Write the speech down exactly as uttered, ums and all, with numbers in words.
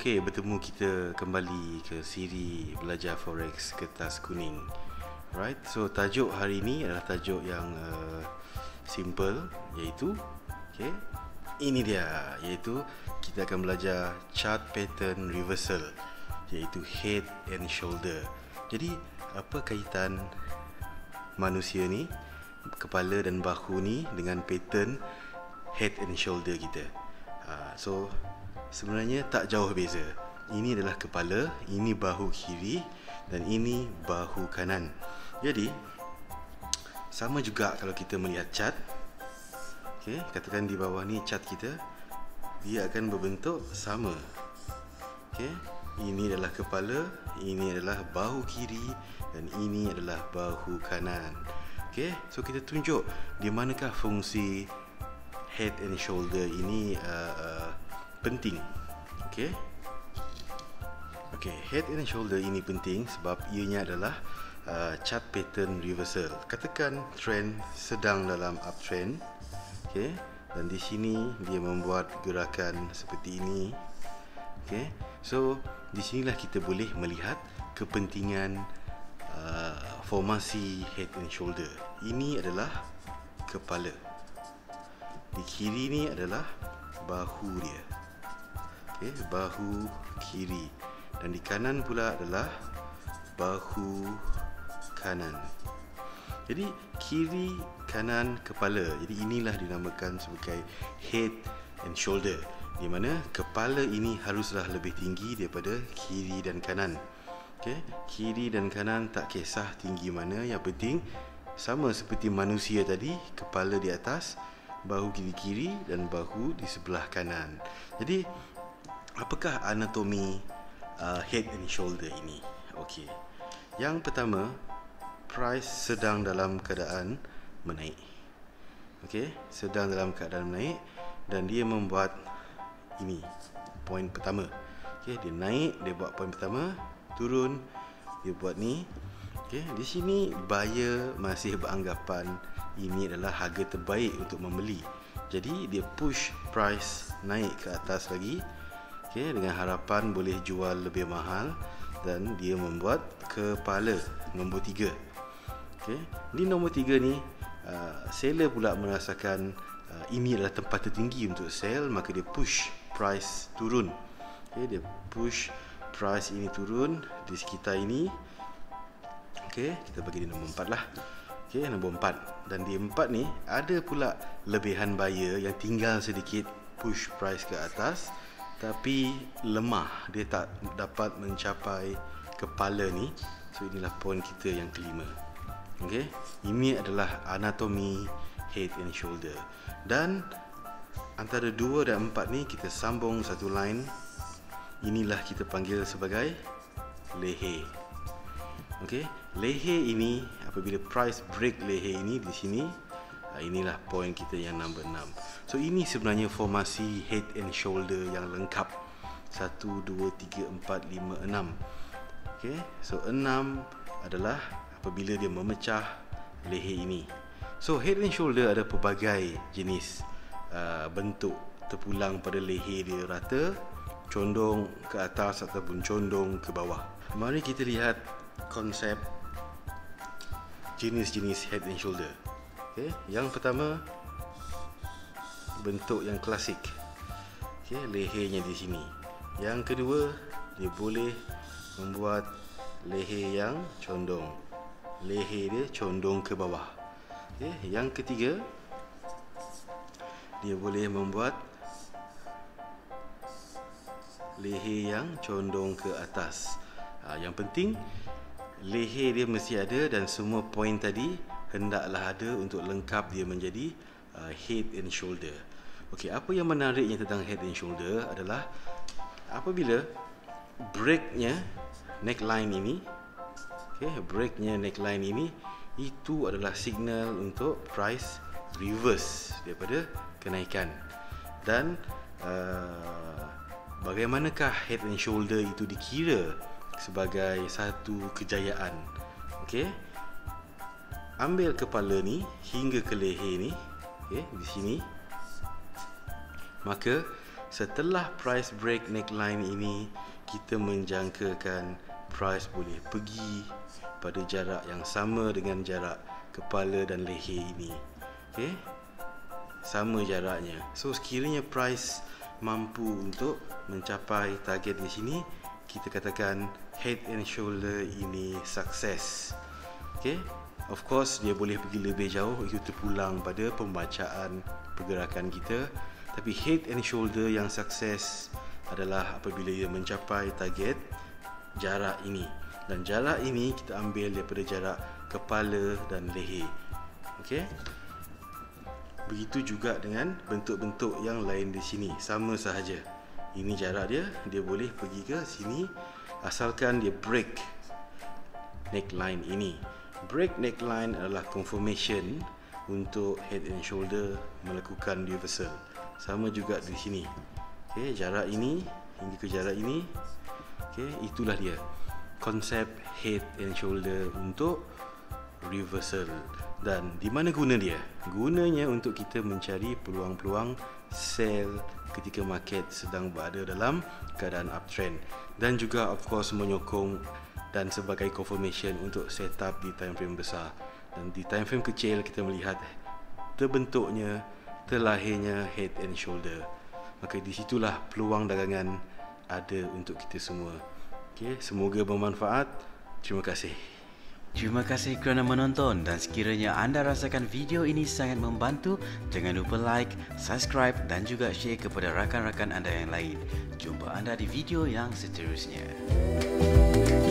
Okey, bertemu kita kembali ke siri belajar forex kertas kuning. Right, so tajuk hari ini adalah tajuk yang uh, simple, iaitu okay, ini dia, iaitu kita akan belajar chart pattern reversal, iaitu head and shoulder. Jadi apa kaitan manusia ni, kepala dan bahu ni dengan pattern head and shoulder kita? uh, So sebenarnya tak jauh beza. Ini adalah kepala, ini bahu kiri dan ini bahu kanan. Jadi sama juga kalau kita melihat chart. Okey, katakan di bawah ni chart kita, dia akan berbentuk sama. Okey, ini adalah kepala, ini adalah bahu kiri dan ini adalah bahu kanan. Okey, so kita tunjuk di manakah fungsi head and shoulder ini uh, uh, penting. Okey. Okey, head and shoulder ini penting sebab ianya adalah uh, chart pattern reversal. Katakan trend sedang dalam uptrend. Okey, dan di sini dia membuat gerakan seperti ini. Okey. So, di sinilah kita boleh melihat kepentingan uh, formasi head and shoulder. Ini adalah kepala. Di kiri ni adalah bahu dia. Okay, bahu kiri. Dan di kanan pula adalah bahu kanan. Jadi kiri, kanan, kepala. Jadi inilah dinamakan sebagai head and shoulder, di mana kepala ini haruslah lebih tinggi daripada kiri dan kanan. Okay, kiri dan kanan tak kisah tinggi mana, yang penting sama seperti manusia tadi, kepala di atas, bahu kiri kiri dan bahu di sebelah kanan. Jadi apakah anatomi uh, head and shoulder ini? Okey. Yang pertama, price sedang dalam keadaan menaik. Okey, sedang dalam keadaan menaik dan dia membuat ini poin pertama. Okey, dia naik, dia buat poin pertama, turun, dia buat ni. Okey, di sini buyer masih beranggapan ini adalah harga terbaik untuk membeli. Jadi dia push price naik ke atas lagi. Okay, dengan harapan boleh jual lebih mahal, dan dia membuat kepala nombor tiga. Okay, di nombor tiga ni uh, seller pula merasakan uh, ini adalah tempat tertinggi untuk sell, maka dia push price turun. Okay, dia push price ini turun di sekitar ini. Okay, kita bagi dia nombor empat lah. Okay, nombor empat. Dan di empat ni ada pula lebihan buyer yang tinggal sedikit push price ke atas, tapi lemah, dia tak dapat mencapai kepala ni. So inilah poin kita yang kelima. Okey, ini adalah anatomi head and shoulder. Dan antara dua dan empat ni kita sambung satu line. Inilah kita panggil sebagai leher. Okey, leher ini apabila price break leher ini di sini, inilah poin kita yang number enam. So ini sebenarnya formasi head and shoulder yang lengkap. Satu, dua, tiga, empat, lima, enam. Okay, so enam adalah apabila dia memecah leher ini. So head and shoulder ada pelbagai jenis uh, bentuk terpulang pada leher dia, rata, condong ke atas ataupun condong ke bawah. Mari kita lihat konsep jenis-jenis head and shoulder. Okay, yang pertama, bentuk yang klasik. Okay, lehernya di sini. Yang kedua, dia boleh membuat leher yang condong. Leher dia condong ke bawah. Okay, yang ketiga, dia boleh membuat leher yang condong ke atas. Ha, yang penting, leher dia mesti ada dan semua poin tadi hendaklah ada untuk lengkap dia menjadi uh, head and shoulder. Okey, apa yang menariknya tentang head and shoulder adalah apabila breaknya neckline ini, okey, breaknya neckline ini, itu adalah signal untuk price reverse daripada kenaikan. Dan uh, bagaimanakah head and shoulder itu dikira sebagai satu kejayaan? Okey, ambil kepala ni hingga ke leher ni, okay, di sini. Maka setelah price break neckline ini, kita menjangkakan price boleh pergi pada jarak yang sama dengan jarak kepala dan leher ini. Okey, sama jaraknya. So sekiranya price mampu untuk mencapai target di sini, kita katakan head and shoulder ini sukses. Okey, of course dia boleh pergi lebih jauh, itu terpulang pada pembacaan pergerakan kita. Tapi head and shoulder yang sukses adalah apabila dia mencapai target jarak ini. Dan jarak ini kita ambil daripada jarak kepala dan leher. Okey. Begitu juga dengan bentuk-bentuk yang lain di sini, sama sahaja. Ini jarak dia, dia boleh pergi ke sini asalkan dia break neckline ini. Break neckline adalah confirmation untuk head and shoulder melakukan reversal. Sama juga di sini. Okey, jarak ini hingga ke jarak ini. Okey, itulah dia konsep head and shoulder untuk reversal. Dan di mana guna dia? Gunanya untuk kita mencari peluang-peluang sell ketika market sedang berada dalam keadaan uptrend, dan juga of course menyokong dan sebagai confirmation untuk set up di time frame besar. Dan di time frame kecil kita melihat terbentuknya, terlahirnya head and shoulder. Maka di situlah peluang dagangan ada untuk kita semua. Okey, semoga bermanfaat. Terima kasih. Terima kasih kerana menonton, dan sekiranya anda rasakan video ini sangat membantu, jangan lupa like, subscribe dan juga share kepada rakan-rakan anda yang lain. Jumpa anda di video yang seterusnya.